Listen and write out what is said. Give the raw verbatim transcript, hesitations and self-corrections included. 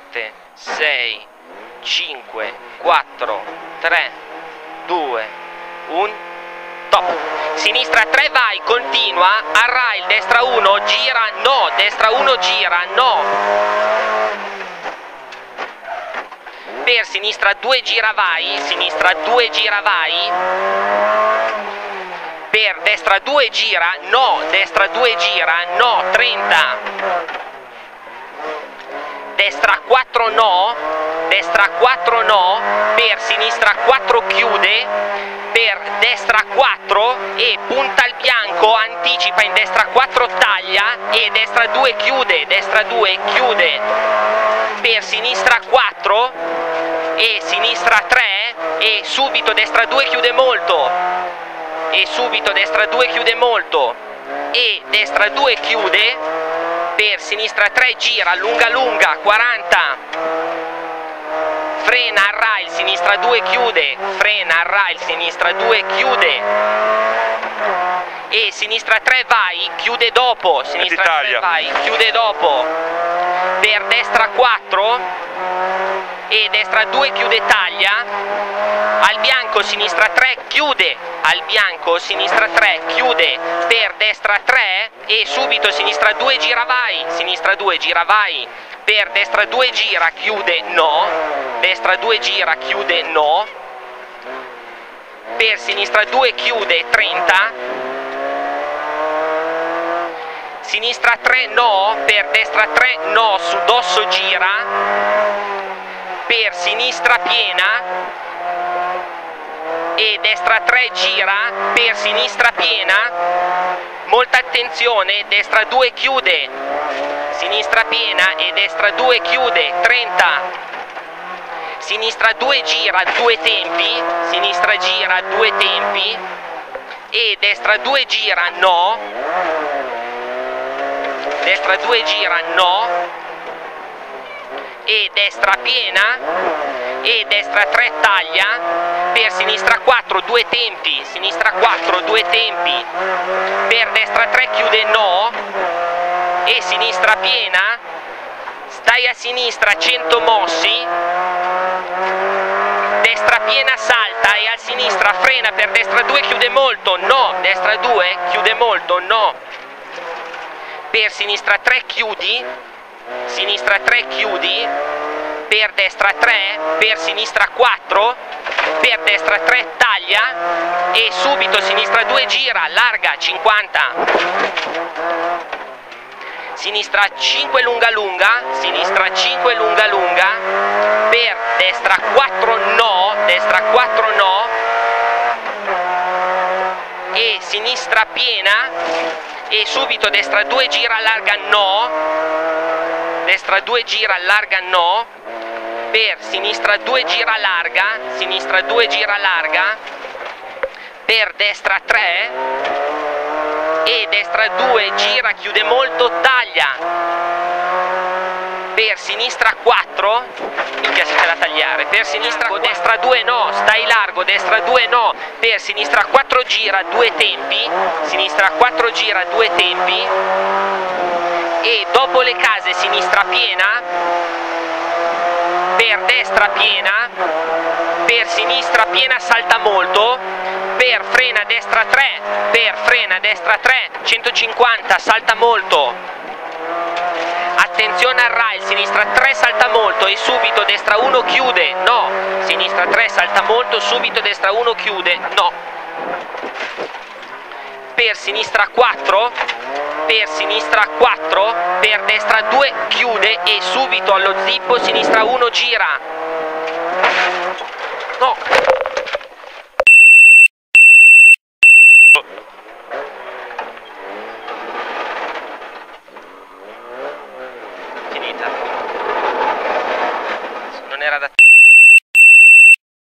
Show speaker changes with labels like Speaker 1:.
Speaker 1: sette, sei, cinque, quattro, tre, due, uno, top. Sinistra tre, vai, continua, arrail, destra uno, gira, no, destra uno, gira, no. Per sinistra due, gira, vai, sinistra due, gira, vai. Per destra due, gira, no, destra due, gira, no, trenta. Destra quattro, no, destra quattro, no, per sinistra quattro, chiude, per destra quattro e punta al bianco, anticipa in destra quattro, taglia e destra due, chiude, destra due, chiude, per sinistra quattro e sinistra tre e subito destra due, chiude molto, e subito destra due, chiude molto, e destra due, chiude, per sinistra tre, gira, lunga lunga, quaranta, frena, arrail, sinistra due, chiude, frena, arrail, sinistra due, chiude, e sinistra tre, vai, chiude dopo, sinistra tre, vai, chiude dopo, per destra quattro e destra due, chiude, taglia, al bianco, sinistra tre, chiude, al bianco, sinistra tre, chiude, per destra tre e subito sinistra due, gira, vai, sinistra due, gira, vai, per destra due, gira, chiude, no, destra due, gira, chiude, no, per sinistra due, chiude, trenta, sinistra tre, no, per destra tre, no, su dosso, gira, per sinistra piena e destra tre, gira, per sinistra piena, molta attenzione, destra due, chiude, sinistra piena e destra due, chiude, trenta, sinistra due, gira, due tempi, sinistra gira, due tempi e destra due, gira, no, destra due, gira, no, e destra piena e destra tre, taglia, per sinistra quattro, due tempi, sinistra quattro, due tempi, per destra tre, chiude, no, e sinistra piena, stai a sinistra, cento mossi, destra piena, salta e a sinistra frena, per destra due, chiude molto, no, destra due, chiude molto, no, per sinistra tre, chiudi, sinistra tre, chiudi, per destra tre, per sinistra quattro, per destra tre, taglia e subito sinistra due, gira, larga, cinquanta, sinistra cinque, lunga lunga, sinistra cinque, lunga lunga, per destra quattro, no, destra quattro, no, e sinistra piena e subito destra due, gira, larga, no, destra due, gira, larga, no, per sinistra due, gira, larga, sinistra due, gira, larga, per destra tre e destra due, gira, chiude molto, taglia, per sinistra quattro, mi piace da tagliare, per sinistra, destra due, no, stai largo, destra due, no, per sinistra quattro, gira, due tempi, sinistra quattro, gira, due tempi, e dopo le case sinistra piena, per destra piena, per sinistra piena, salta molto, per frena destra tre, per frena destra tre, centocinquanta, salta molto, attenzione al rail, sinistra tre, salta molto e subito destra uno, chiude, no, sinistra tre, salta molto, subito destra uno, chiude, no, per sinistra quattro, per sinistra quattro, per destra due, chiude e subito allo zippo, sinistra uno, gira, no,